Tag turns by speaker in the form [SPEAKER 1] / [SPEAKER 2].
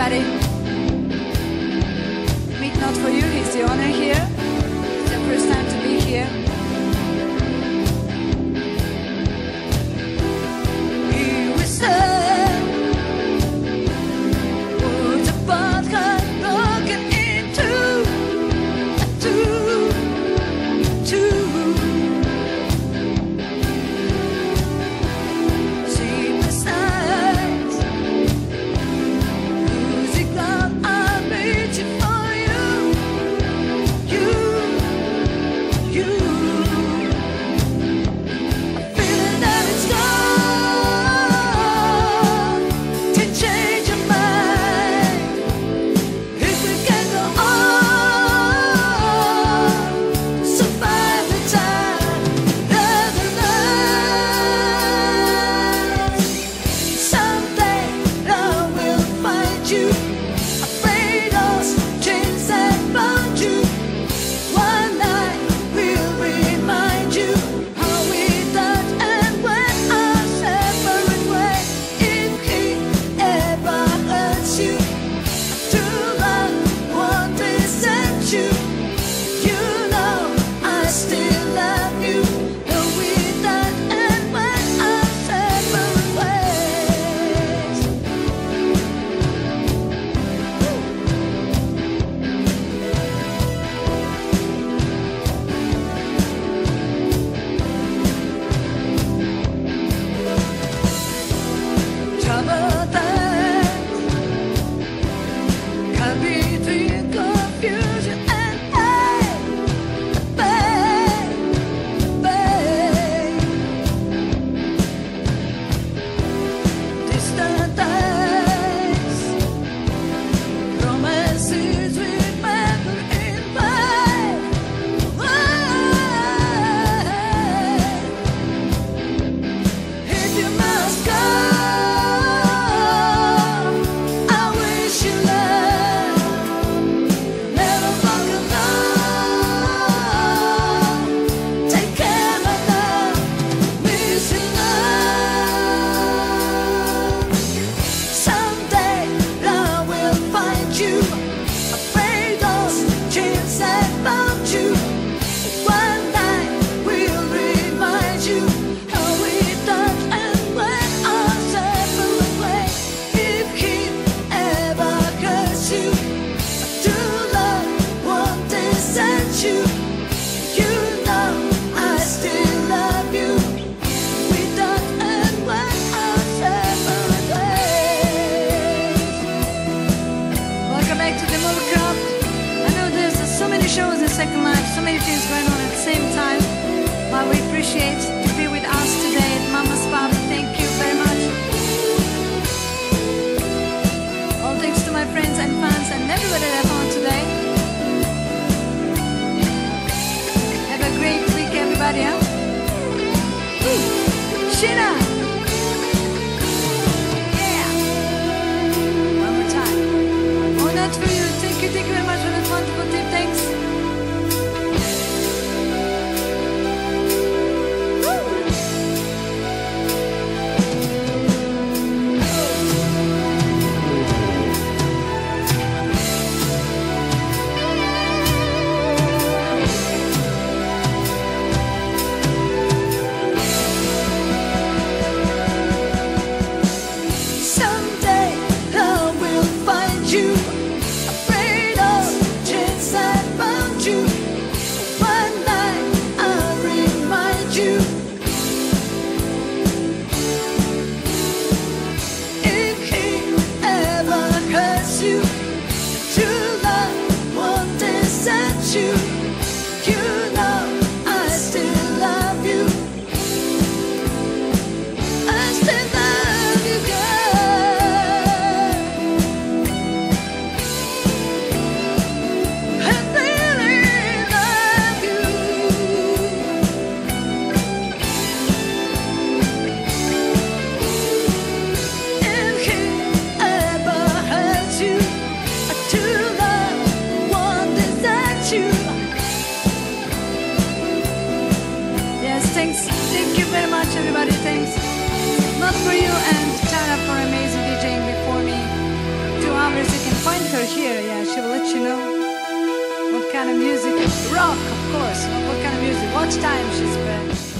[SPEAKER 1] everybody. Meet not for you, he's the owner here. It's your first time to be here. Here we stand, words of vodka broken into a two. Seamless eyes, music loud, I'm reaching for you, you. Feeling that it's gone to change your mind. If we can go on, survive the time, another night. Someday I will find you, afraid those chains that bound you. One night will remind you how we touched and went our separate ways. If he ever hurts you, true love won't resent you. You know I still love you. Though we touched and went our separate ways. Trouble times come between confusion and pain, pain. Distant eyes, romances remember in pain. If you must go, I wish you luck. Never walk alone. Take care, my love. Miss you, love. Someday I will find you, afraid those chains that bound you. One night will remind you how we touched and went our separate ways. If he ever hurts you, true love won't desert you. You know I still love you. We touched and went our separate ways. Welcome back to the Movie Club. I know there's so many shows in Second Life, so many things going on at the same time, but we appreciate to be with us today at Mama's Pub. Thank you very much. All thanks to my friends and fans and everybody that found today. Have a great week, everybody, huh? Woo. Sheena! Yeah! One more time. Oh, that's for you. Thank you very much for that wonderful tip. Thanks. Someday I will find you, afraid of chains that bound you. One night I'll remind you. If he ever hurts you, true love won't desert you. You know I still love you. I still love you, girl. I really love you. If he ever hurts you, true love won't desert you. Yes, thanks. Thank you very much, everybody. Thanks. Not for you and Tara for amazing DJing before me. 2 hours
[SPEAKER 2] kind of music? Rock, of course. What kind of music? Watch time, she said.